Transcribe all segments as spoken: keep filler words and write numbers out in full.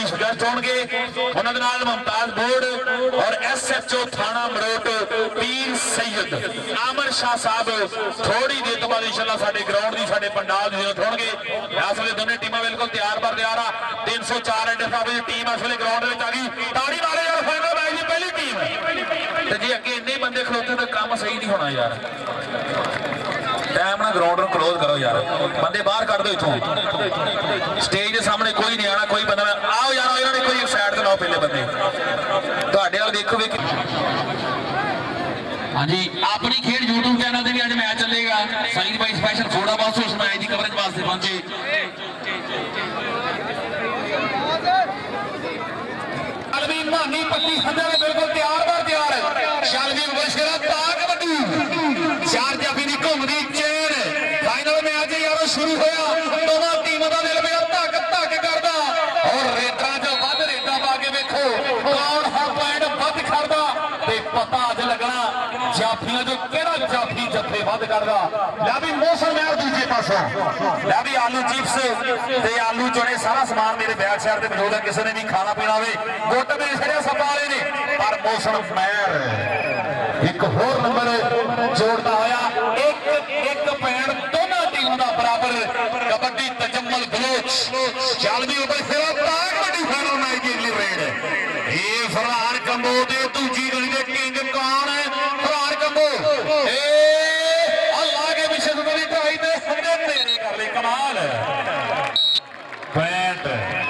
Special guest होंगे उन्होंने नाल मुमताज बोर्ड और एस एच ओ थाना मरोट पीर सैयद आमर शाह साहब थोड़ी देर तो बाद इंशाल्लाह साडे ग्राउंड दी साडे पंडाल दी जरूरत होणगे। इस वेले दोनों टीमां बिल्कुल तैयार पर तैयार आ। तीन सौ चार एडे साहब दी टीम इस वेले ग्राउंड विच आ गई। ताड़ी मारे यार फाइनल मैच दी पहली टीम ते जे अगे इन्ने बंदे खलोते तो काम सही नहीं होना यार। टाइम ना ग्राउंड क्लोज करो यार, बंदे बाहर कर दो इथों। स्टेज के सामने कोई नहीं आना, कोई बंदा आओ यार इन्होंने कोई साइड तो लाओ पहले बंदे तुहाडे वाल देखो वे। हाँ जी अपनी खेड यूट्यूब चैनल से भी अज मैच चलेगा। सईद भाई स्पेशल फोड़ा बस उस मैच की कवरेज वास्ते पहुंचे। मानी पट्टी सदा बिल्कुल तैयार बार तैयार है। शालवी मुबशरा ताक बड्डी चार जाफी की घूमती चेन फाइनल मैच यारों शुरू होया। दोनों टीमों का दिल मेरा धक धक करता और रेटा च वध रेटा पा के वेखो कौन हर पॉइंट वध करता ते पता अज लगना जाफियां जो केड़ा जाफी जत्थे वध करदा। लै भी मौसम है दूजे पासों लै भी आलू चिप्स ते आलू चने सारा समान मेरे बैक साइड ते मौजूद है। किसी ने भी खाना पीना होवे गुट मेरे छड़े सपा वाले ने पर मौसम मैर एक होर नंबर जोड़ता होया। एक एक पॉइंट दोनों टीमों का बराबर। कबड्डी तजम्मल बलोच चालवी उपर सिरा ताक बड़ी फाइनल मैच की अगली रेड ये फरहान कंबो दे दूजी गली दे किंग कौन है? फरहान कंबो ए अल्लाह के पीछे तो नहीं ट्राई दे हमने तेरे कर ले कमाल पॉइंट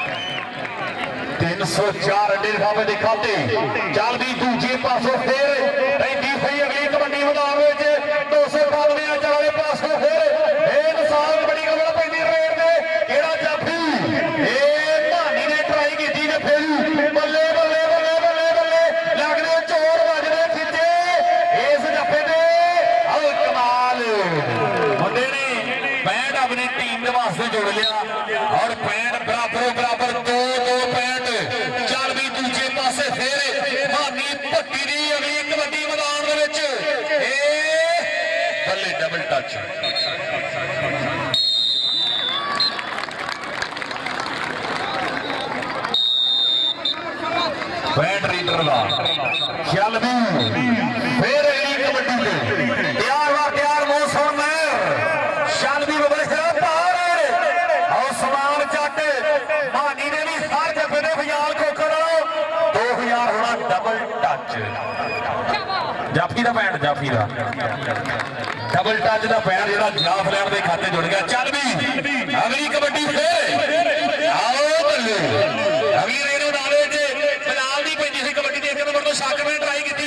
तीन सौ चार अड्डे खावे दे खाते चालवी दूजे पासों फिर रही सही अगली कबड्डी मैदान में दो सौ बानवे चाले पासों फिर इंसान बड़ी गल पैंदी रेड दे केड़ा जाफी ए भानी ने ट्राई की थी फिर बल्ले बल्ले बल्ले बल्ले बल्ले लगदे चोर वजदे खिचे इस जफे दे और कमाल मुंडे ने पैंट अपनी टीम के वास्ते जोड़ लिया और पैंट बराबर बराबर दो दो पैंट चालवी दूजे पासे फिर भानी भट्टी दी अगली कबड्डी मैदान दे विच बल्ले डबल टच पैंट रीडर का चालवी फिर अगली कबड्डी से तैयार वा तैयार मौसम में चालवी और समान जट मानी ने भी हर जफे ने बयान को करो दो हजार होना डबल टच जाफी का पैंट जाफी का डबल टच का पैंट जो जाफ लैंड के खाते जुड़ गया। चालवी अगली कबड्डी फिर आओ बल्ले अगली रेड उड़ावे फिलहाल नहीं पैंती सी कबड्डी एक नंबर तो शाकिर ने ट्राई की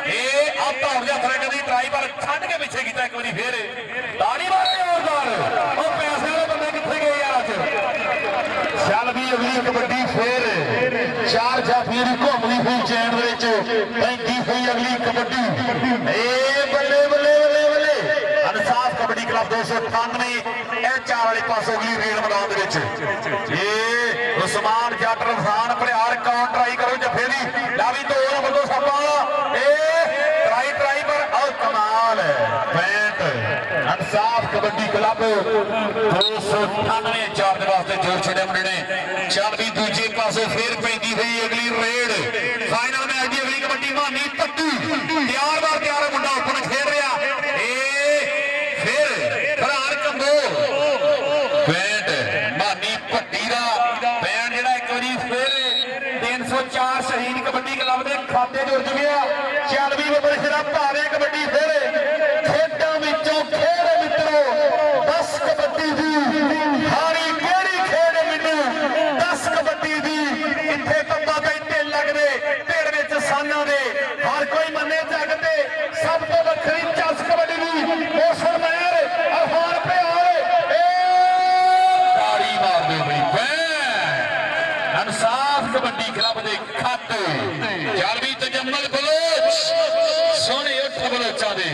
ट्राई पर छड़ के पीछे किया एक बार फिर ताली मारे जोरदार और पैसे वाले बंदे कितने गए यार अज चल भी अगली कबड्डी फिर चार जाफी घूमती हुई चैन पैंती हुई अगली कबड्डी बल्ले बल्ले बल्ले बल्ले इंसाफ कबड्डी क्लब दो सौ अठानवे चार वाले पास अगली रेल मैदान उस्मान जट रफान भलियार कौन ट्राई करो जफे की ला भी दो नंबर दो सपा ट्राई ट्राई पर और कमाल पैंट इंसाफ कबड्डी क्लब दो सौ अठानवे चार के वास्ते जोर छड़े मुंडे ने चल भी दूजे पास फिर पैंती हुई अगली रेड फाइनल मैच की अगली कबड्डी मानी पट्टू तैयार बार तैयार मुंडा ओपन खेल रहा फिर फरहान कंबो पैंट मानी पट्टी का पैंट जो एक बार फिर तीन सौ चार शहीद कबड्डी क्लब के खाते जुड़ चुके चल भी बबल सिरा भावे कबड्डी फिर खेडों विचों खेड मित्रों दस कबड्डी दी हारी केड़ी खेड मिनू दस कबड्डी दी इत्थे कंबा ते ढिल लगदे ढेड़ विच साना दे हर कोई मन्ने जगते सब तो वखरी चस कबड्डी दी मौसम महर अफान प्यार ताड़ी मार दे बई इंसाफ कबड्डी क्लब के खाते चल भी तजम्मल बलोच सोने उठ बलोचा दे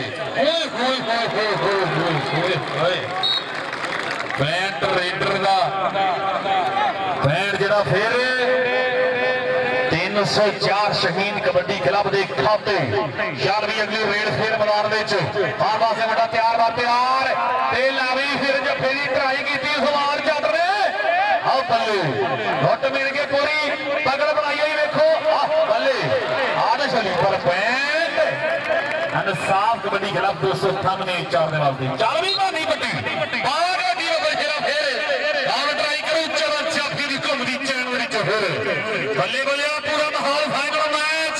पैंट रेडर का पैंट जरा फिर तीन सौ चार शहीन कबड्डी क्लब के खाते चल भी अगली रेड फिर मैदान हर पासे बड़ा तैयार बा तैयार लावी फिर जफे की ट्राई की सवार चल रहे आओ बल्ले घुट मिल गए पूरी साफ कबड्डी खिलाफ दो सौ अठानवे चार के वास्ते चल भी नहीं पट्टी ट्राई करो चौरा फिर घूमती चैन फिर बल्ले बल्ले पूरा माहौल फाइनल मैच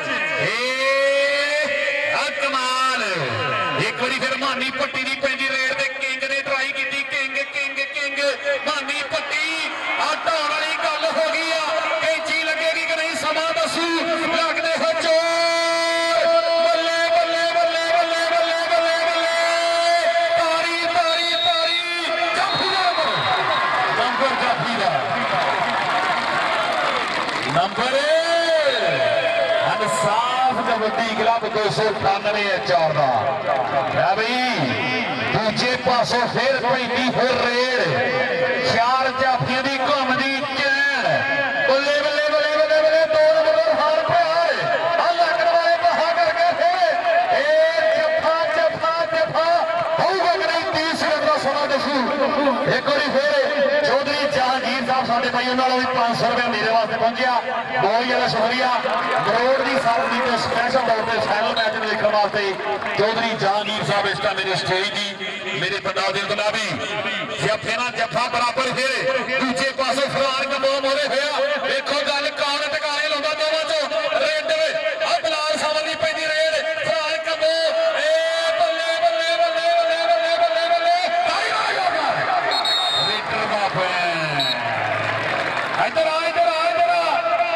कमाल एक बार फिर मानी पट्टी की पैंती रेड के किंग ने ट्राई की किंग किंग किंग मानी पट्टी आ ढाण वाली गल हो गई आ कैंची लगेगी कि नहीं समा दसू लगते हो चोर बल्ले बल्ले बल्ले बल्ले बल्ले बल्ले बल्ले तारी तारी तारी जाफी दा नंबर जाफी दा नंबर साफ कबड्डी क्लब दो सौ अठानवे चार का है भाई दूजे पासों फिर पैंती फिर रेड चार जाफियों की घूमती चैन बल्ले बल्ले बल्ले बल्ले बल्ले दो नंबर हार प्यार लगने वाले बहा करके फिर जफा जफा जफा होगा कि नहीं तीस रन का सोना दसू एक बार फिर चौधरी जहांगीर साहब साढ़े भाई उन्होंने भी पांच सौ रुपया मेरे वास्ते पहुंचा बहुत ज्यादा शुक्रिया करोड़ की साथी तो स्पेशल तौर पर फाइनल मैच देखने वास्ते चौधरी जहांगीर साहब इस टाइम मेरे स्टेज की मेरे पंजाब के गुलाबी जफे ना जफा बराबर फिर दूजे पासों फरार कबो मोरे होया देखो गल कौन टकाने लाता दोवां चो रेड आ बिलाल सावल की पैंदी रेड फरार कबो ए बल्ले बल्ले बल्ले बल्ले बल्ले बल्ले बल्ले तारी मार रेडर दा पैन इधर आ इधर आ इधर आ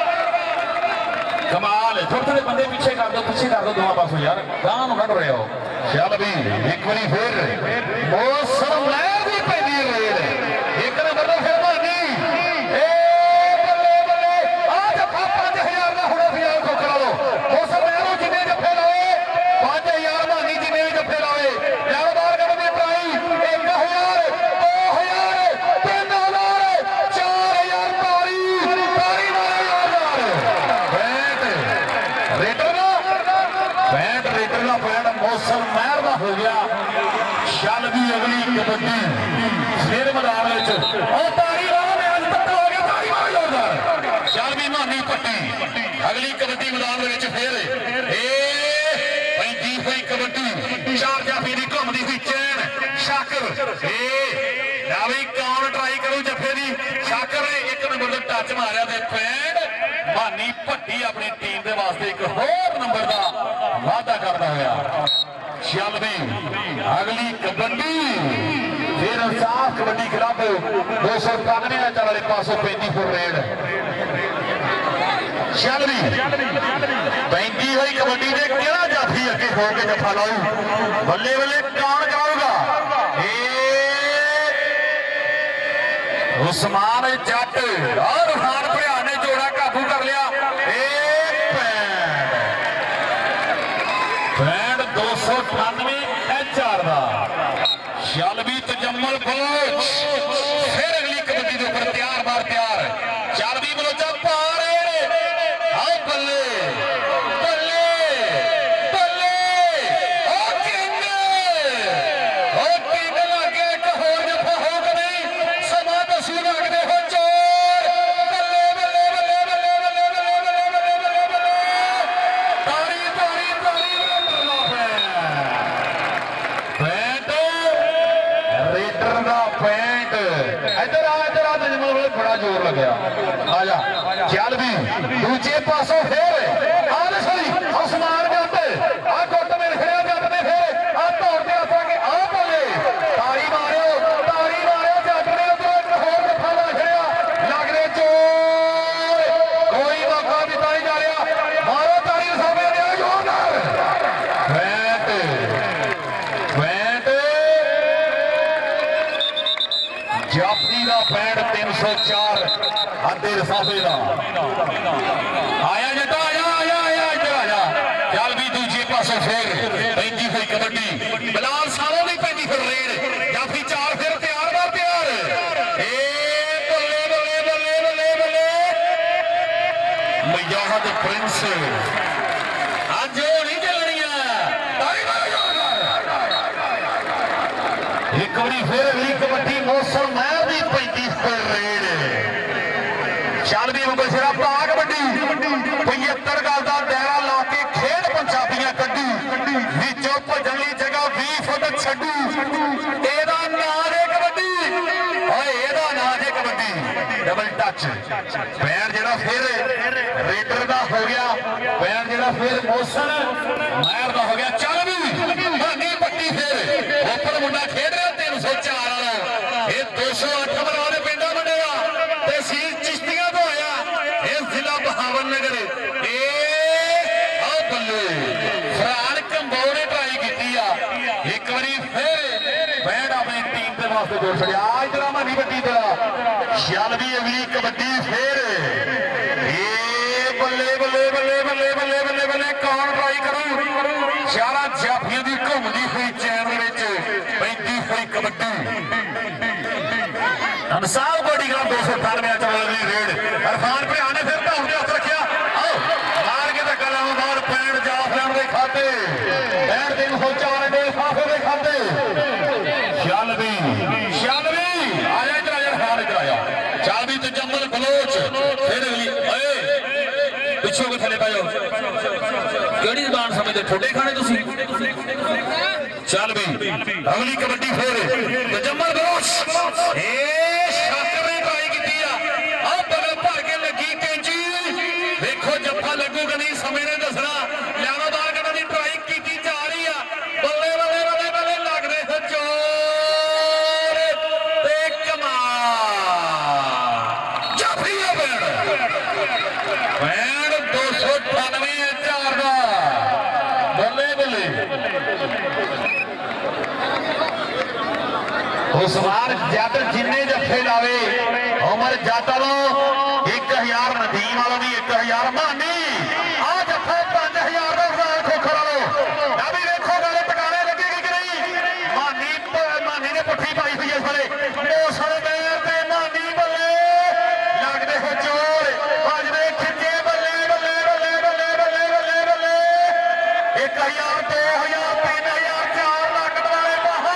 कमाल थोड़े थोड़े बंदे पीछे कर दो पीछे कर दो दोनों पासों यार गांव कट रहे हो चल भी एक बार फिर मौसम लहर भी पैदी रेड एक नंबर तो फिर मानी ए बल्ले बल्ले आ जफा पांच हजार का हुड़ा फिर को करा लो मौसम लहरों जिन्हें जफे लाए पांच हजार मानी जिन्हें भी जफे लाए यार बार कर दे प्राई एक हजार दो हजार तीन हजार चार हजार तारी तारी मारे यार बैट रेटर का बैट रेटर का बैट मौसम महर का हो गया चल भी अगली कबड्डी फिर मैदान तारी वाला मैच पक्का हो गया तारी मारो जोरदार चल भी मानी पट्टी अगली कबड्डी मैदान फिर पैंती हुई कबड्डी चार जाफी की घूमती हुई चैन शाकर कौन ट्राई करो जफे की शाकर ने एक नंबर का टच मारिया पैंट मानी भट्टी अपनी टीम के वास्ते एक होर नंबर का वादा करता हुआ चल भी अगली कबड्डी फिर साफ कबड्डी क्लब दो सौ इक्यानवे चल वाले पासों पैंती फुट रेड चल भी पैंती हुई कबड्डी ने केड़ा जाफी अगे हो के जफा लाऊ बल्ले बल्ले कौन कराऊगा उस्मान जट और रुहान भरिया ने जोड़ा काबू कर लिया दो सौ अठानवे चार का चल भी तजम्मल कोच फिर अगली कबड्डी के ऊपर तैयार बार तैयार चल भी बलोचा पार आओ बल्ले बल्ले बल्ले ओ किंग ओ किंग लागे एक होर जफा हो कि नहीं समा दसू लगते हो चोर बल्ले बल्ले बल्ले बल्ले बल्ले बल्ले बल्ले बल्ले बल्ले बल्ले तारी तारी तारी रेडर का पैंट इधर आ इधर आ तजम्मल बड़ा जोर लगे आजा चल भी दूजे पासों फिर आने सही उस्मान जाते आ गुट में खड़े जाते ने फिर आ दौड़ते आता के आ बोले तारी मारो तारी मारो जट ने उधर एक होर जफा ला खड़िया लगने चोर कोई मौका दिता नहीं जा रहा मारो तारी सामने दे जोरदार पैंट पैंट जाफी का पैंट तीन सौ चार अद्धे लिफाफे का आया जटा आया आया आया इधर आया चल भी दूजे पासों फिर पैंती हुई कबड्डी बिलाल सालों की पैंती फिर रेड जाफी चार फिर तैयार बार तैयार ए बल्ले बल्ले बल्ले बल्ले बल्ले मयाहद प्रिंस आज नहीं चलनिया एक बार फिर अगली कबड्डी मौसम महर की पैंती फिर रेड चल भी मुबशरा पा कबड्डी पचहत्तर गल का दायरा ला के खेड पंजाबियां कड्डी भजन की जगह बीस फुट छड्डू एदा नाम है कबड्डी और एदा नाम है कबड्डी डबल टच पैर जेड़ा फिर रेडर का हो गया पैर जेड़ा फिर मोशन मायर का हो गया चल भी भागी पट्टी फिर ऊपर मुंडा खेड रहा तीन सौ चार वाला ये दो सौ अठ बना पिंडा बनेगा तहसील चिश्तियां तो आया ये जिला बहावन नगर फरार कंबोज ने ट्राई की एक बारी फिर बैठ अपनी टीम के वास्ते जोड़ छड़िया आज तेरा मानी बड्डी तेरा छियानवी अगली कबड्डी फिर बल्ले बल्ले बल्ले बल्ले बल्ले बल्ले बल्ले कौन ट्राई करूं चारा जाफियां की घूमती हुई चैन पैंती हुई कबड्डी अंसार बॉडी ग्राम दो सौ अठानवे अगली रेड इरफान भैया ने फिर धाम के हथ रखा आओ मार के धक्का लाओ बाहर पैंट जाफियां के खाते पैंट तीन सौ चार डे साफे के खाते छियानवी छियानवी आया इधर आया इरफान इधर आया चाबी तो जम्मल बलोच फिर अगली पिछों के थले पाओ केड़ी जबान समझदे ठोडे खाने तुसी चल भी अगली कबड्डी फिर जम्मल बलोच ए शातिर ने ट्राई कीती आ आ बगल भर के लगी कैंची देखो जफ्फा लगूगा नहीं समय ने दसना लियानोदार कटन की ट्राई कीती जा रही आ बल्ले बल्ले बल्ले बल्ले लग रहे हो जोर ते कमाल जाफरिया बैंड बैंड दो सौ अठानवे चार का बल्ले बल्ले उस्मान जादर जिन्ने जफे लावे उमर जाता लो एक हजार नदीम वालों की एक हजार मानी आ जफा पांच हजार का खोखर वालो अभी देखो गल टकाने लगेगी कि नहीं मानी मानी ने पुट्ठी पाई हुई है सारे मौसम पे मानी बल्ले लगते हो जोर बजने खिंचे बल्ले बल्ले बल्ले बल्ले बल्ले बल्ले बल्ले एक हजार दो हजार तीन हजार चार लाख वाले बाहा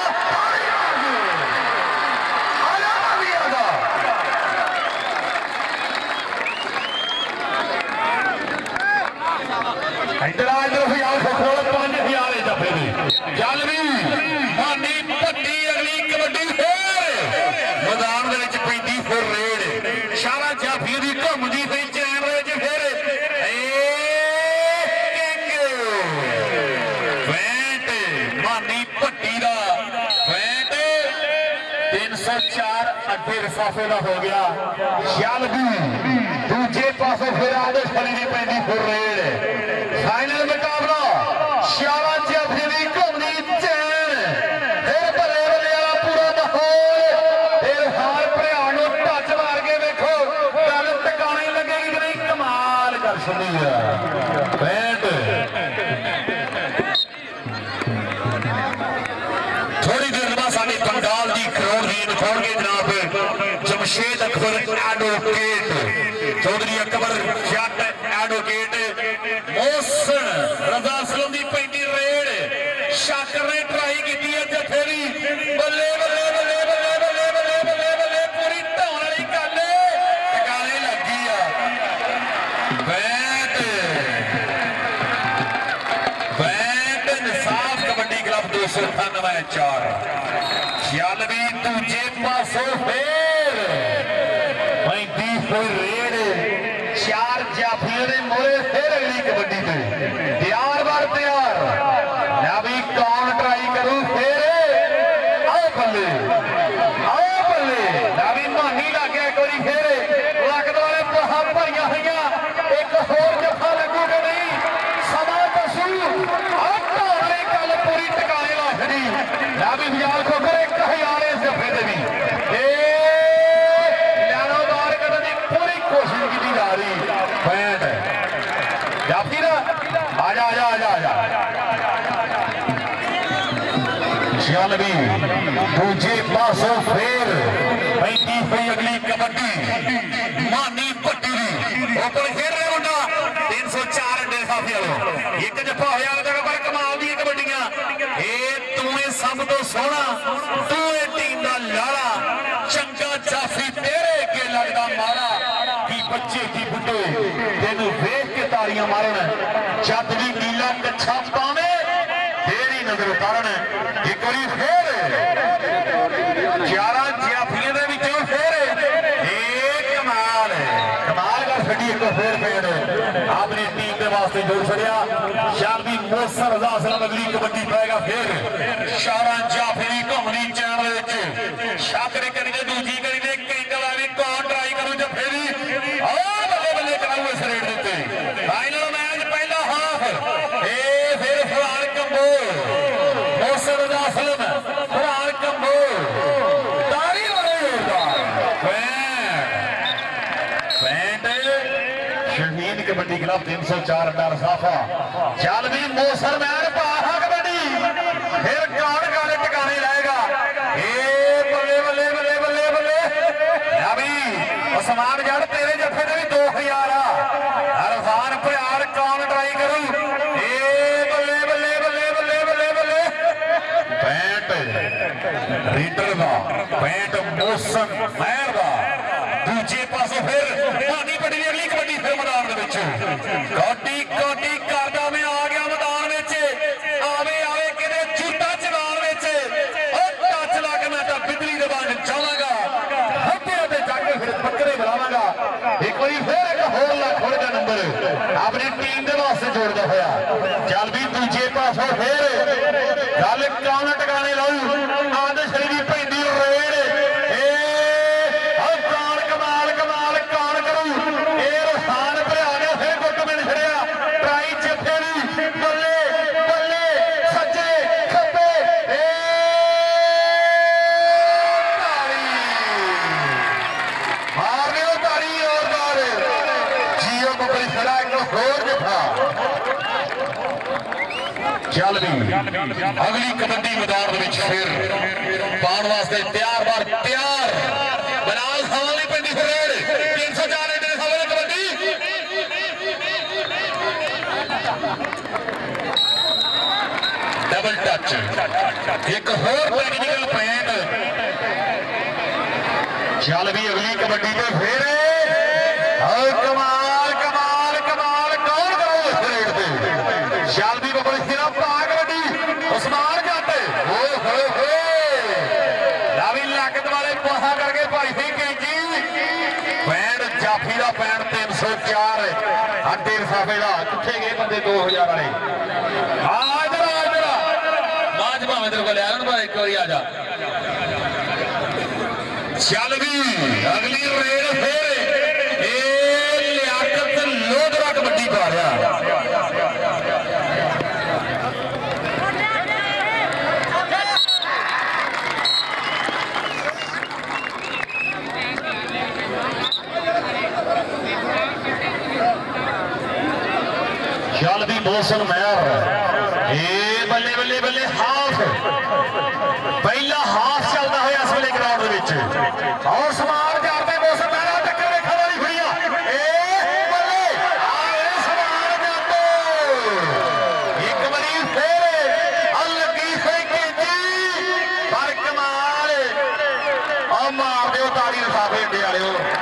इधर आज हजार खोखोल पांच हजार जफे चल भी मानी भट्टी अगली कबड्डी मैदान पैंती फिर रेड सारा जाफी की घूमती पई चैन फिर पैंट मानी भट्टी का पैंट तीन सौ चार अड्डे लिफाफे का हो गया चल भी दूजे पासों फिर आगे खड़ी की पैंती फिर रेड फाइनल मुकाबला शाला जाफी की घूमती चैन फिर भले भले वाला पूरा माहौल फिर हार भरा टच मार के देखो गल टकाने लगेगी कि नहीं कमाल कर सुनी है पैंट थोड़ी देर बाद साडी पंडाल की करोड़ दी दिखाओगे जनाब जमशेद अकबर एडवोकेट चौधरी अकबर जट एडवोकेट मोहसन रजा असलम की पैंती रेड शाकर ने ट्राई की जफे की बल्ले बल्ले बल्ले बल्ले बल्ले बल्ले बल्ले बल्ले पूरी ढाउन वाली गल टकाने लगी आ बैट बैट इंसाफ कबड्डी क्लब दो सौ अठानवे चार छियानवी दूजे पासों फिर पैंती फिर रेड चार जाफियों ने मोरे फिर अगली कबड्डी पे तैयार बार तैयार भी कौन ट्राई करूं फिर आओ बल्ले आओ बल्ले भी मानी लग गया एक बारी फिर लगत वाले बहा भरिया हुई एक होर जफा लगूगा नहीं समा दसू वाली गल पूरी टकाने ला छड़ी भी बाजार खोखर एक हजार इस जफे से भी लियानोदार कटन की पूरी कोशिश की जा रही पैंट जाफी ना आजा आजा आजा आजा छियानवी दूजे पासों फिर पैंती हुई अगली कबड्डी मानी भट्टी ऊपर खेल रहे मुंडा तीन सौ चार अंडे साफी वालों एक जफा होया पर कमाल दी कबड्डियां तू सब तो सोहना तू टीम का लाड़ा चंगा जाफी तेरे के लगता माड़ा की बच्चे की बुढ़े तेन वेख के तारियां मारन जद भी नीला कच्छा पावे तेरी नजर उतारन एक बार फिर ग्यारह जाफियों के विचों फिर कमाल कमाल कर छड़ी एक फिर फिर अपनी टीम के वास्ते जोड़ छड़िया शालवी मोसर असलम अगली कबड्डी पाएगा फिर शारा जाफरी घुमनी चैनल शाकरे करेंगे दूजी करेंगे कैंगल आवे कौन ट्राई करूं जब फेरी बल्ले बल्ले कराऊ इस रेड देते फाइनल मैच पहला हाफ ए फिर फरहान कंबोज मोसर असलम फरहान कंबोज तारी वाले पैंट शहीद कबड्डी क्लब तीन सौ चार अड्डा रसाफा जालवी मोसर मैन पाहा कबड्डी फिर कौन गाने टिकाने लाएगा ए बल्ले बल्ले बल्ले बल्ले बल्ले अभी उस्मान जड़ तेरे जफे ने भी दो हजार अरफान प्यार कौन ट्राई करूं ए बल्ले बल्ले बल्ले बल्ले बल्ले बल्ले पैंट रीडर दा पैंट मोसर मैन दा दूजे पासे फिर पानी बड़ी अगली कबड्डी फिर मैदान दे विच कोटी कोटी करदा मैं आ गया मैदान विच आवे आवे किते जूता चलान विच ओ टच ला के मैं तां बिजली दे बाण जावांगा हत्ते ते जाके फिर बकरे बुलावांगा एक बारी फिर एक होर ला खोड़ दा नंबर अपनी टीम दे वास्ते जोड़दा होया चल भी दूजे पासे फिर गल कौन टकाने लाऊ आंदे शरीरी पैंदी रेड चल भी अगली कबड्डी मैदान फिर पाने वास्ते तैयार बार तैयार बनाल सवाल नहीं पैंदी फिर तीन सौ चार सवाल कबड्डी डबल टच एक होर टेक्निकल पॉइंट चल भी अगली कबड्डी में फिर कमाल कमाल कमाल कौन करो इस रेड पे चल भी बबल सिरा पा कबड्डी उस्मान जट हो हो हो रावी लागत वाले पोहा करके भाई सी कैंची पैंट जाफी का पैंट तीन सौ चार अड्डे रसाफे का कितने गए बंदे दो हजार वाले माज भावे तेरे को लिया पर एक बार आ जा चल भी अगली रेड फिर लियाकत लोधरा कबड्डी पा रहा चल भी मौसम मैर बल्ले बल्ले बल्ले हाफ पहला हाफ चलता है इस वे ग्राउंड और समान जाते मौसम मैर टक्कर देखा वाली खुड़िया एक बारी फिर अलगी से पर कमाल और मार दो ताड़ी रसाफे इंडे वाले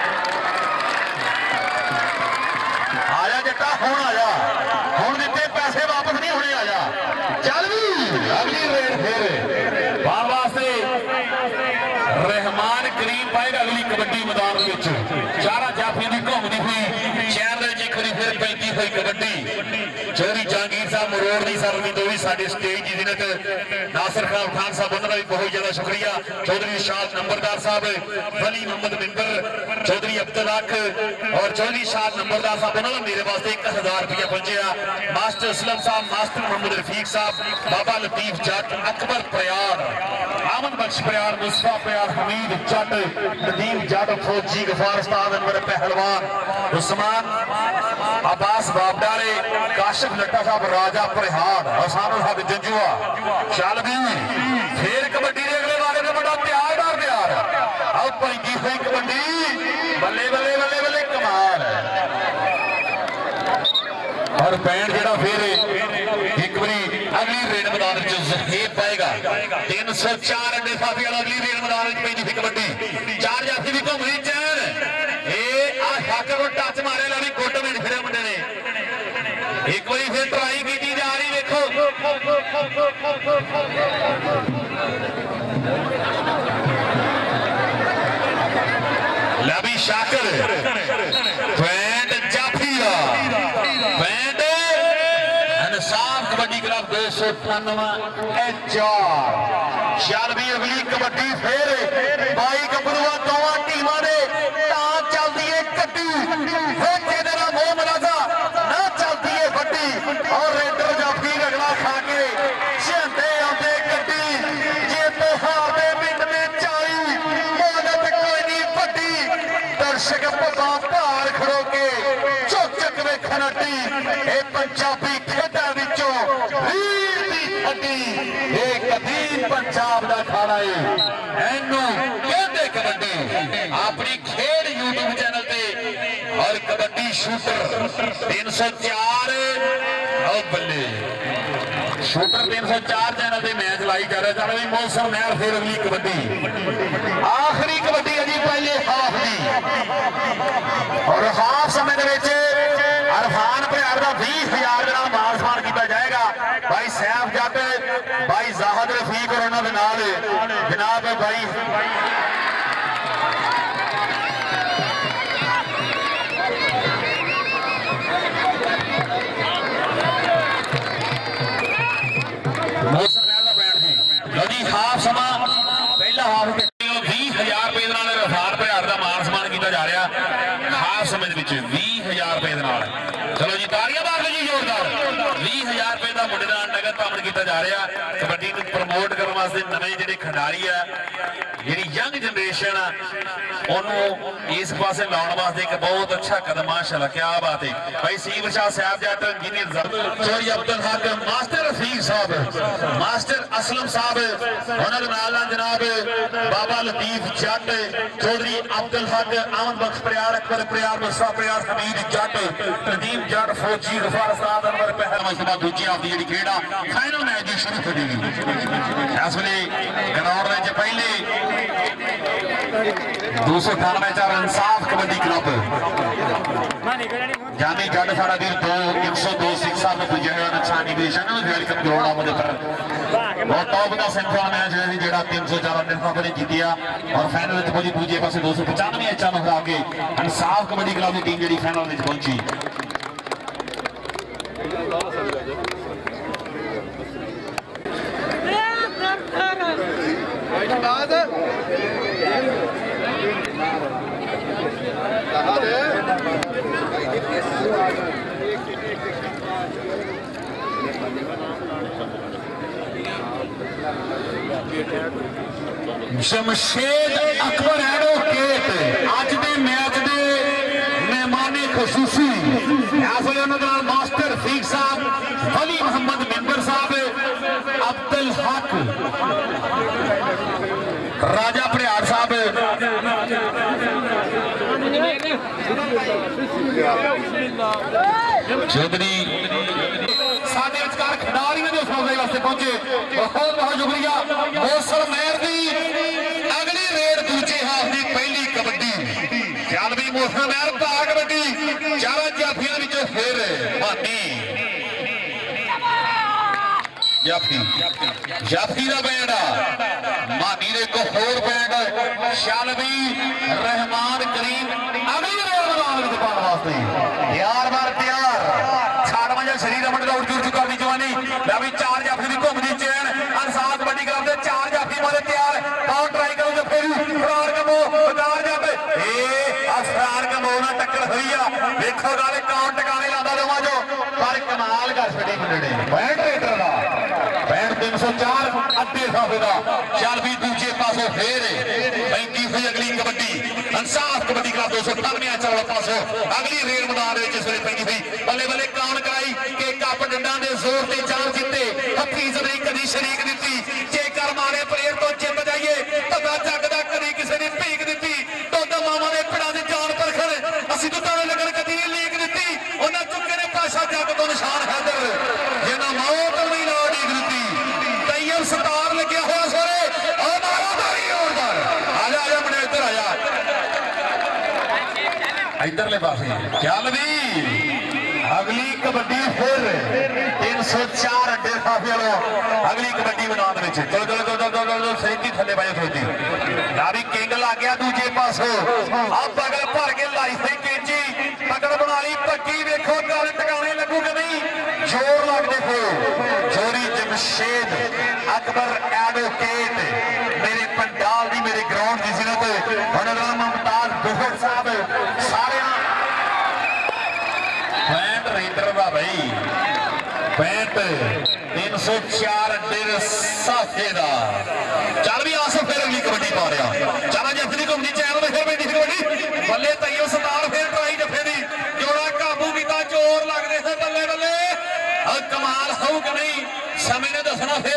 आजा जट्टा हुण आजा हुण दिते पैसे वापस नहीं होने आजा चल भी अगली रेड फिर पाने वास्ते रहमान करीम पाएगा अगली कबड्डी मैदान में चारा जाफियों की घूमती हुई शहर फिर पैंती हुई कबड्डी चौधरी जहांगीर साहब मरोड़ नहीं सर तो भी साढ़े स्टेज की जिन्नत नासिर खान खान साहब उन्होंने भी बहुत ज्यादा शुक्रिया चौधरी शाद नंबरदार साहब वली मोहम्मद मिंबर चौधरी अब्दुल हक और चौधरी शाद नंबरदार साहब उन्होंने मेरे वास्ते एक हजार रुपया पहुंचा मास्टर असलम साहब मास्टर मोहम्मद रफीक साहब बाबा लतीफ जट अकबर प्रयार आमन बख्श प्रयार मुस्तफा प्रयार हमीद जट नदीम जट फौजी गफार उस्ताद अनवर पहलवान उस्मान अब्बास बाबडाले काशिफ लट्टा साहब राजा प्रहाड़ हसान साहब जंजुआ चल भी फिर कबड्डी के अगले बारे में बड़ा तैयार बार तैयार अब पैंती हुई कबड्डी बल्ले बल्ले बल्ले बल्ले कमाल और पैंट जरा फिर एक बारी अगली रेड मैदान जहेब पाएगा तीन सौ चार अंडे साथी अगली रेड मैदान पैंती हुई कबड्डी चार जाफी भी घूम रही चैन को टच मारे ला भी गुट में फिर मुंडे ने एक बार फिर ट्राई की जा रही देखो सौ अठानवे चार। चल भी अगली कबड्डी फिर बाई गबरूआ दोवां टीमां ने चलती है कड्डी मोह मराजा ना चलती है वड्डी और रेडर जाफी रगड़ा खा के झंडे आते कड्डी जे तो हारते मिनट में चाली मोहनत कोई नहीं वड्डी दर्शक पता भार खड़ो के चुक चुक वेखण अड्डी ये पंजाबी खेडां विचों वीर दी हड्डी ये कदीम पंजाब दा खाना है इनू कहंदे कबड्डी। अपनी खेड यूट्यूब चैनल ते और कबड्डी शूटर तीन सौ चार बल्ले शूटर तीन सौ चार चैनल से मैच लाई कर रहे चल मौसम नहर फिर अगली कबड्डी आखिरी कबड्डी है जी पहले हाफ की और हाफ समय अरफान भ्यार का भी हजार के मान सम्मान किया जाएगा। भाई सैफ जट भाई जाहद रफीक और उन्होंने नाल जनाब भाई हाफ समा पहला हाफ भी हजार रुपए रफान भ्यार का मान सम्मान किया जा रहा हाफ समय भी हजार रुपए चलो जी तालियां मार लो जी जोरदार भी हजार रुपए का मुंडे का नगर तामन किया जा रहा कबड्डी को प्रमोट करने वास्ते नवे जो खिडारी है जी यंग जनरेशन इस पास लाने वास्ते एक बहुत अच्छा कदम माशाअल्लाह क्या बात है। भाई सीवर शाह साहब जट इंजीनियर चौधरी अब्दुल हक मास्टर रफीक साहब मास्टर असलम साहब उन्होंने नाल जनाब बाबा लतीफ जट चौधरी अब्दुल हक अहमद बख्श प्रयार अकबर प्रयार मुस्ता प्रयार हमीद जट नदीम जट फौजी गफार उस्ताद अनवर पहलवान इस बाद दूजी आपकी जी खेड फाइनल मैच जी शुरू हो जाएगी इस वे ग्राउंड में पहले दो सौ अठानवे चार इंसाफ कबड्डी क्लब जानी जट सारा दिन दो एक सौ दो सिख साहब ने पूजे अच्छा निवेशन वेलकम जोड़ा पर बहुत टॉप का सेंट्रल मैच है जी तीन सौ चार निर्माता ने जीतिया और फाइनल पहुंची दूजे पास दो सौ पचानवे अच्छा हरा के इंसाफ कबड्डी क्लब की टीम जी फाइनल में पहुंची। जमशेद अकबर एडवोकेट अज के मैच के मेहमाने खसूसी इस वे मास्टर रफीक साहब वली मोहम्मद मेंबर साहब अब्दुल हक राजा भ्यार साहब चौधरी साडे विचकार खिडारियों के हौसले वास्ते पहुंचे बहुत बहुत शुक्रिया। मौसम नहर की अगली रेड दूजे हाफ की पहली कबड्डी चल भी मौसम नहर पा कबड्डी चारों जाफियों फिर मानी जाफी जाफी का बैंड मानी ने एक होर बैंड शालवी रहमान करीम अगली रेड मैदान पाने वास्ते यार बार तैयार शरीर अमन का उड़ चुका दी जवानी भी चार जाफी की घूमती चैन अंसाज कबड्डी क्लब के चार जाफी मारे तैयार काउंट ट्राई करो जो फिर फरार कमो उतार जाते ए फरार कमो ना टक्कर हुई है देखो गाले काउंट टकाने लादा दोवां जो पर कमाल कर छड़ी मुंडे पैंट रेटर दा पैंट तीन सौ चार अद्धे साफे दा चल भी दूजे पासों फिर पैंती हुई अगली कबड्डी अंसाज कबड्डी क्लब दो सौ अठानवे चल पासों अगली रेल मैदान में जिस वे पैंती हुई बल्ले बल्ले काउंट कराई के कप डंडा दे जोर ते जान जीते हफीज नहीं कदी शरीक दी जेकर मारे प्लेयर तो जित जाइए पता जगदा कदी किसी ने भीख दी तो मामा ने पिड़ा की जान परखण असि तो ताले लगन कदी नहीं लीक दी उन्हें चुके ने पाशा जग तो निशान हैदर जिन्हें मौत नहीं ना उड़ीक दी तैयब सतार लगे हुआ सोरे और मारो तारी जोरदार आजा आजा मुंडे इधर आजा इधरले पासे चल भी अगली कबड्डी फिर तीन सौ चार अड्डे काफी अगली कबड्डी मैदान में चलो चलो चलो चलो चलो सैंती थले पाए सोती नारी किंग लग गया दूजे पास अब अगल भर के लाई से केजी पकड़ बना ली पक्की देखो गल टकाने लगू कि नहीं जोर लग देखो जोरी मुर्शेद अकबर एडवोकेट मेरे पंडाल की मेरे ग्राउंड की जिन्नत हनरा मुमताज दोहर साहब सारे पैंट रेडर का भाई पैंट तीन सौ चार अड्डे साफे का चल भी आस फिर अगली कबड्डी पा रहा चल जफरी घूमनी चैनल में फिर पैंती कबड्डी बल्ले तईयो सतार फिर ट्राई जफे की जोड़ा काबू किया जोर लगते हैं बल्ले बल्ले कमाल हो कि नहीं समय ने दसना फिर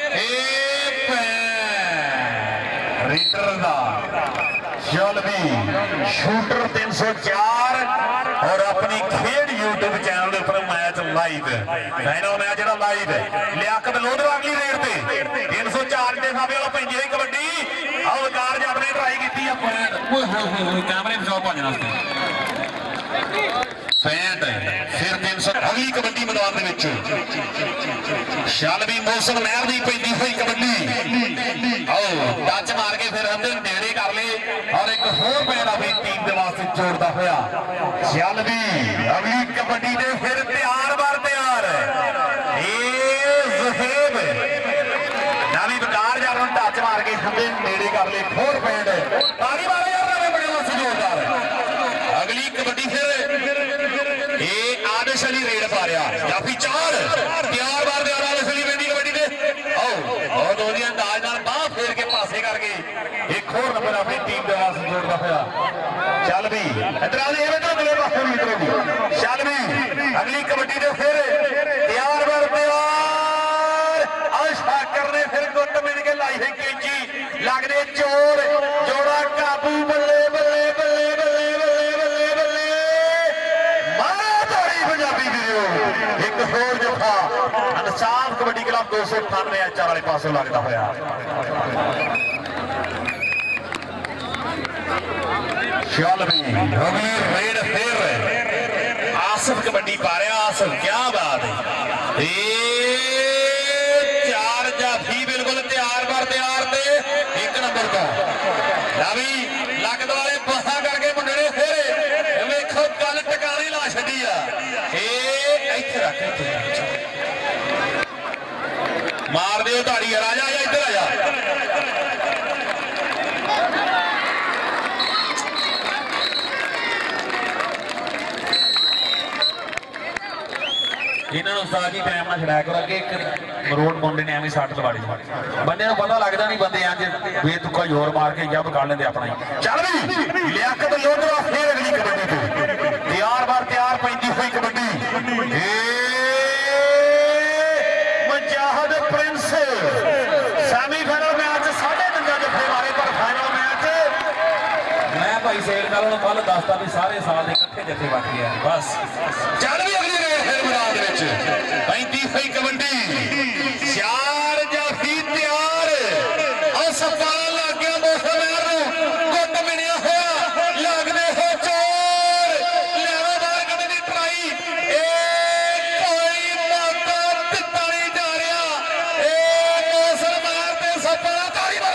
रीडर का चल भी शूटर तीन सौ चार और अपनी खेड यूट्यूब चैनल के ऊपर मैच लाइव फाइनल मैच जो लाइव है लियाकत लोधरा अगली रेड से तीन सौ चार के सामने वाला पैंती है कबड्डी अवतार जब ने ट्राई की कैमरे में जॉब पाने पैंट फिर तीन सौ अगली कबड्डी मैदान में शालवी मौसम महर की पैंती हुई कबड्डी आओ टच मार के फिर हम नेड़े कर ले और एक होर पैर अपनी टीम के वास्ते जोड़ता होया शालवी अगली कबड्डी ने फिर तैयार बार तैयार ज़ुहैब नवी बकार जा टच मार के हम नेड़े कर ले होर पैर ताली मारो यार बड़े वास्ते जोरदार अगली कबड्डी फिर आदर्श अली रेड पा रहा जाफी चार तैयार बार तैयार आदर्श अली बेंदी कबड्डी ने आओ बहुत वधिया अंदाज नाल बाह फेर के पासे करके एक होर नंबर अपनी टीम के वास्ते जोड़दा होया चल भी इधर आ ले बेटा अगले पासे भी इधर भी चल भी अगली कबड्डी ने फिर तैयार बार तैयार आशा करने फिर गुट मिल के लाई है कैंची लगने चोर जोड़ा काबू बल्ले बल्ले बल्ले बल्ले बल्ले बल्ले एक होर जफा इंसाफ कबड्डी क्लब दो सौ अठानवे एचआर वाले पासों लगता होया चल भी अगली रेड फिर आसिफ कबड्डी पा रहा आसिफ क्या बात है चार जाफी बिल्कुल तैयार बार तैयार थे एक नंबर का रवि लगत वाले बहा करके मुंडे ने फिर वेखो गल टकाने ला छड़ी आ मार दे धाड़ी राजा आजा इधर आजा इन्होंने उस्ताद जी टाइम ना छड़ाया करो अगे मरोड़ मुंडे ने एवं सट लवाड़ी बंदे को पता लगता नहीं बंदे इंज बेतुका जोर मार के जब कर लेंगे अपना ही चल भी लियाकत लोधरा फिर अगली कबड्डी पे तैयार बार तैयार पैंती हुई kabaddi Mujahid prince semifinal match साढ़े तिंजा जफे मारे पर फाइनल मैच मैं भाई सेल कल दसता भी सारे साल इकट्ठे जफे बच गया बस चल भी अगली रेड फिर मैदान पैंती हुई कबड्डी चार जाफी तैयार और सपारा लग गया मौसम गुट मिलिया होया लगने हो चोर लेवा बार कबड्डी ट्राई कोई मौका दिता नहीं जा रहा मौसम महर ते सपारा ताली मार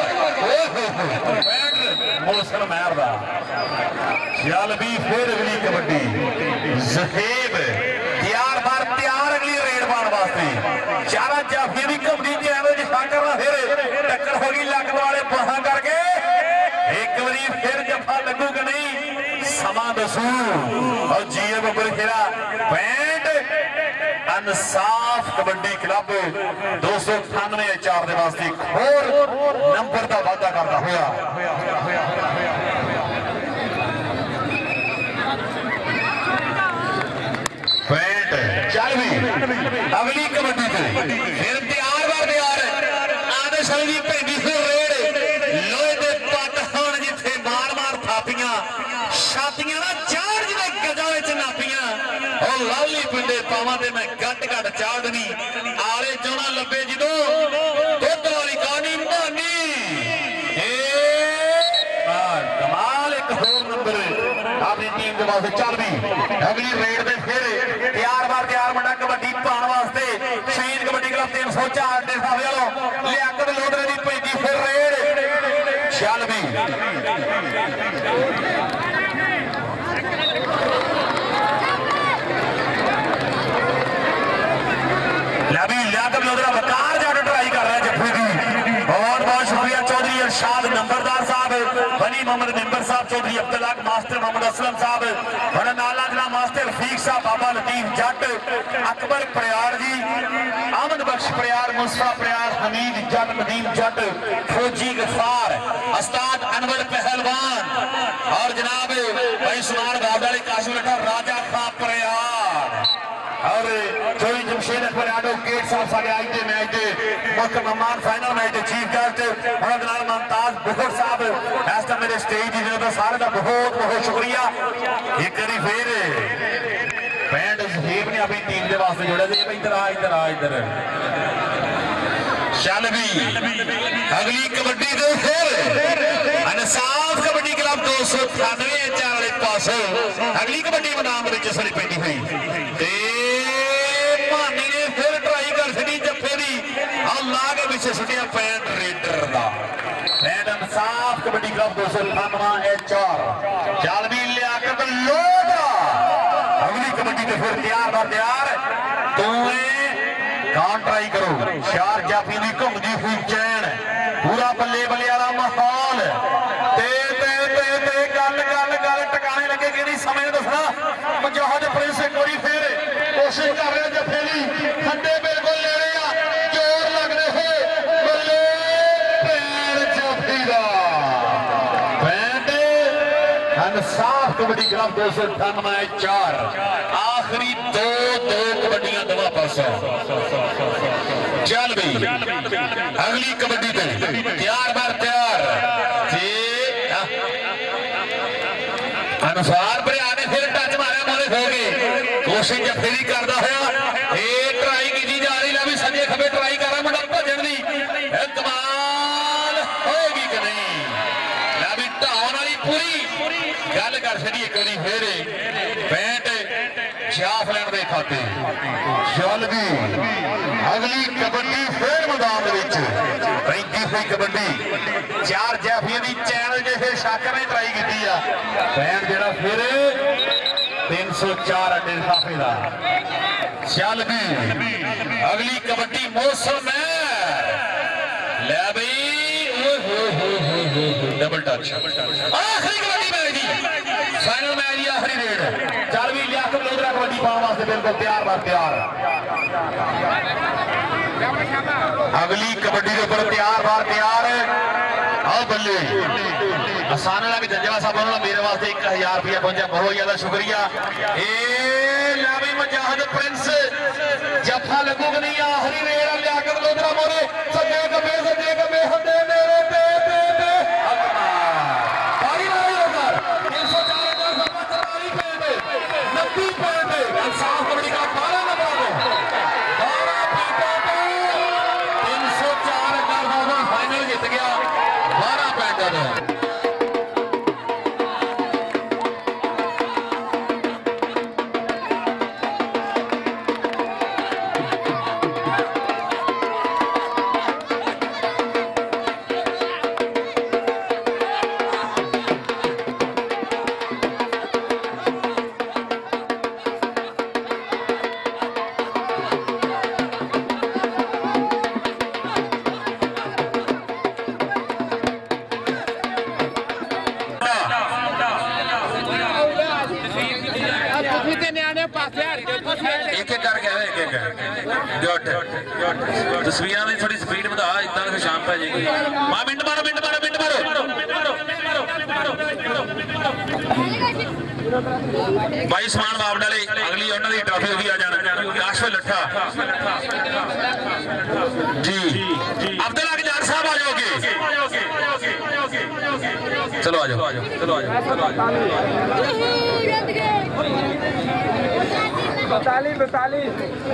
मौसम महर का चल भी फिर अगली कबड्डी ज़ुहैब तैयार बार तैयार अगली रेड पाने वास्ते चारा जाफी भी कबड्डी चैनल जिफा करना फिर टक्कर होगी लगने वाले बहा करके एक बारी फिर जफा लगू कि नहीं समा दसू और जीए बबर खेरा पैंट इंसाफ कबड्डी क्लब दो सौ अठानवे चार के वास्ते होर नंबर का वादा करता होया पैंट चल भी अगली कबड्डी पे फिर तैयार बार तैयार आदर्श अली जी पैंती फिर रेड लोहे दे पट होण जिथे मार मार थापियां छातियां ना चार जिथे गजा विच नापियां ओ लाली पिंडे पावां ते मैं गट गट चाह दनी आले चोणा लब्बे जदों दुध वाली कानी मानी ए कमाल एक होर नंबर अपनी टीम के वास्ते चल भी अगली रेड पे फिर तैयार बार तैयार मुंडा कबड्डी पाने वास्ते शहीद कबड्डी क्लब तीन सौ चार के सामने वालों लियाकत लोधरे की पैंती फिर रेड चल भी लियाकत लोधरा मोहम्मद मेंबर साहब चौधरी अब्दुल हक मास्टर मोहम्मद असलम साहब बड़ा नाला जनाब मास्टर रफीक साहब बाबा लतीफ जट अकबर प्रयार जी अहमद बख्श प्रयार मुस्तफा प्रयार हमीद जट नदीम जट फौजी गफार उस्ताद अनवर पहलवान और जनाब भाई सुनार बाबा काशिम लठा राजा खां प्रयार और चौधरी जमशेद अकबर एडवोकेट साहब सारे आज के मैच के मुख्य मेहमान फाइनल मैच के चीफ गेस्ट और जनाब मुमताज बुखर साहब इस टाइम मेरे स्टेज की जरूरत सारे का बहुत बहुत शुक्रिया। एक बारी फिर बैंड जहीब ने अपनी टीम के वास्ते जोड़ा दे इधर आ इधर आ इधर चल भी अगली कबड्डी दे फिर इंसाफ कबड्डी क्लब दो सौ अठानवे चार वाले पास अगली कबड्डी मैदान में जिस वाली पैंती हुई मानी ने फिर ट्राई कर सी जफे की अल्लाह के पीछे सुटिया पैंट रेडर का पैंट इंसाफ कबड्डी क्लब दो सौ अठानवे चार चल भी लियाकत लोटा अगली कबड्डी तो फिर तैयार बा तैयार तुम्हें कौन ट्राई करो चार जाफी की घूमती हुई चैन पूरा बल्ले बल्ले वाला माहौल ते ते ते ते गल गल गल टकाने लगे कि समय दसना मुजाहिद प्रिंस एक बार फिर कोशिश कर रहे जफेली खंडे बिल्कुल ले रहे जोर लग रहे बल्ले पैर जाफी का पैंट इंसाफ कबड्डी क्लब दो सौ अठानवे चार आखिरी दो दो कबड्डियां दवा पासा चल भाई अगली कबड्डी पे तैयार बार तैयार अनुसार बरियाने फिर टच मारे मोरे हो गए कोशिश जफेरी करता हुआ ये ट्राई की जा रही ला भी सजे खबे ट्राई कर रहा मुंडा भजन की कमाल होगी कि नहीं ला भी ढाउन वाली पूरी गल कर सी एक बारी फिर पैंट छाफ लैन के खाते चल भी अगली कबड्डी फिर मैदान पैंती हुई कबड्डी चार जैफिया की चैनल जे फिर शाकर ने ट्राई की पैंट जरा फिर तीन सौ चार अड्डे साफे का चल भी अगली कबड्डी मौसम लै बई डबल टच आखिरी कबड्डी मैच की फाइनल मैच की आखिरी रेड चल भी लियाकत लोधरा कबड्डी पाने वास्ते बिल्कुल तैयार बार तैयार अगली कबड्डी के ऊपर तैयार बार तैयार आओ बल्ले आसान लग जंजवा साहब मेरे वास्ते एक हजार रुपया पहुंचा बहुत ज्यादा शुक्रिया मुजाहिद प्रिंस जफा लगूग नहीं आखिरी रेड लियाकत लोधरा मोरे सजे कमे सजे कमे हंदे मेरे पे पे पे तीन सौ चार नब्बे पैंट इंसाफ कबड्डी का बारह नंबर तीन सौ चार फाइनल जीत गया बारह पैंट तस्वीर की थोड़ी स्पीड बता इतना शाम पै जाएगी मां मिनट मारो मिनट मारो मिनट मारो भाई समान बाप डाले अगली उन्होंने ट्रॉफी भी आ जाना काशफ लट्ठा जी अब्दुल हक जाट साहब आ जाओगे चलो आ जाओ चलो आ जाओ बतालीस बतालीस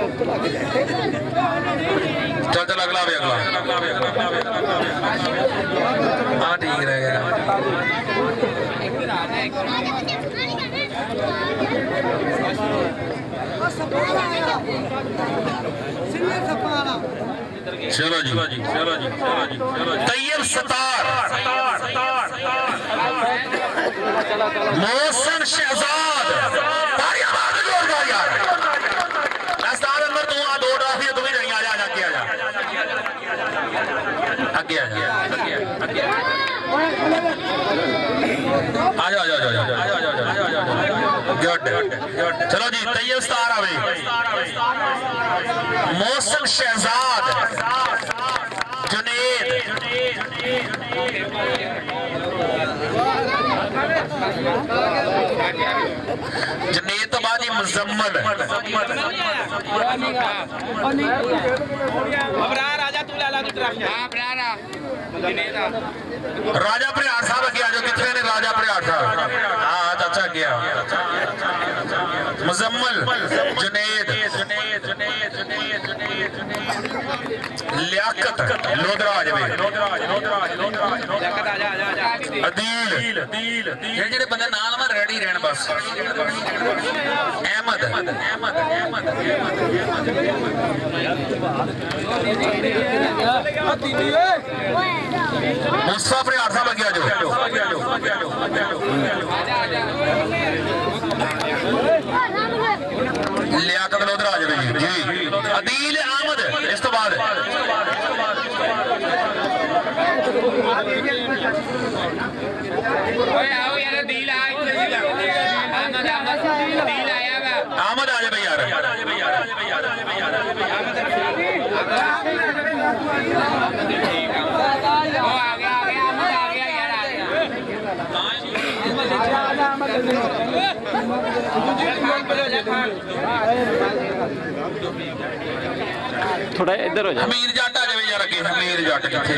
चल चल अगला भी अगला हाँ ठीक रहेगा चलो जी चलो जी चलो जी चलो जी चलो तैयब सतार मोहसिन शहजाद तू आ दो ट्रॉफी तू भी नहीं आ जा आगे आ जा आगे आ जा जा जा जा गुड चलो जी तैयब स्टार आवे मौसम शहजाद जुनेद जुनेद तो बाद ही मुजम्मल राजा परिहार साहब अगे आज कितने ने राजा परिहार साहब हाँ चाचा गया मुजम्मल जुनेद लियाकत लोधरा अदील जेडे बंदे नाल में रेडी रहन बस अहमद मुस्तफा परिहार साहब अगे आजो लियाकत लोधरा आ जाए जी अदील अहमद इस तो बाद अहमद आ जाए भाई यार थोड़ा इधर हो जाए हमीर जट आ जाए यार अगे हमीर जट किथे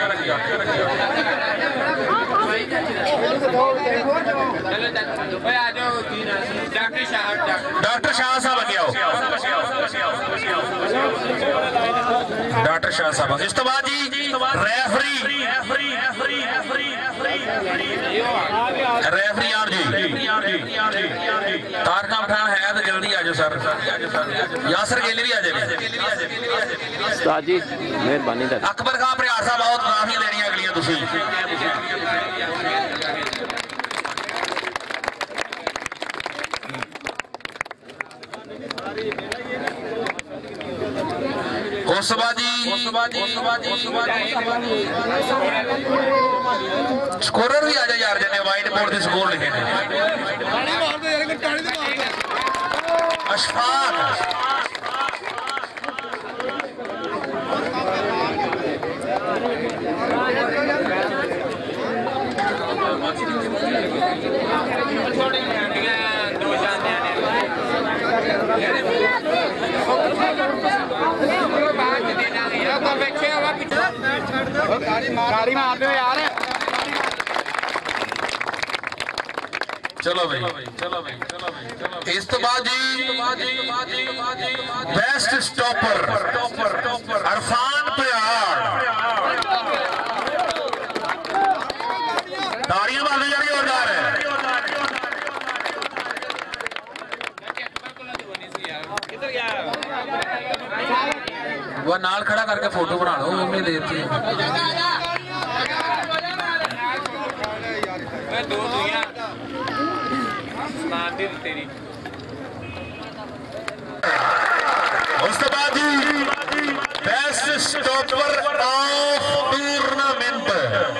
डॉक्टर शाह साहब अगे आओ डॉक्टर शाह साहब इस तो बाद जी रेफरी रेफरी यार जी तारका पठान है तो जल्दी आ जाओ सर यासर गेली भी आ जाए उस्ताद जी मेहरबानी अकबर खान परिहार साहब बहुत काफी देनी अगलियां तुसी स्कोरर भी आ जाए यार जिन्हें व्हाइट बोर्ड से स्कोर लिखे ने अशफाक गाड़ी मार दो यार चलो भाई चलो भाई इस तो बाद जी बेस्ट स्टॉपर अरफान परिहार ताड़ियां मारने जा रही जोरदार है वो नाल खड़ा करके फोटो बना लो उन्हें देती उसके बाद बेस्ट स्टॉपर ऑफ टूर्नामेंट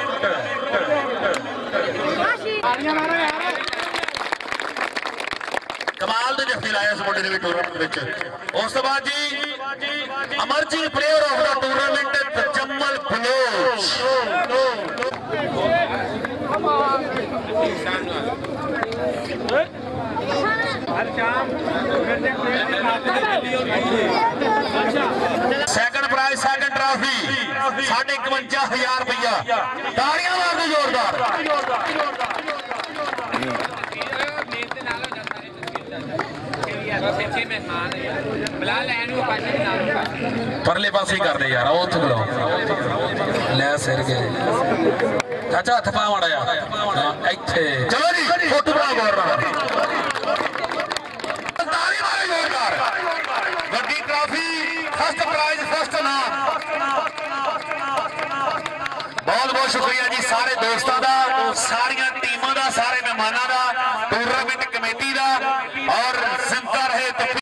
कमाल दे जफ्ती लाया इस मुंडे ने टूर्नामेंट उस तो बाद जी Amarjeet player of the tournament Tajammal Baloch second prize second trophy साढ़े इकवंजा हजार रुपया ताड़ियां मार दो जोरदार परले पास ही कर दे यार उत्थे बुलाओ ले सिर के चाचा हथ पा माड़ा यार इत्थे चलो जी फोटो बना बोल रहा ताली मारे जोरदार वड्डी ट्रॉफी फर्स्ट प्राइज फर्स्ट नाम बहुत बहुत शुक्रिया जी सारे दोस्तों का सारिया टीमों का सारे मेहमानों का टूर्नामेंट कमेटी का और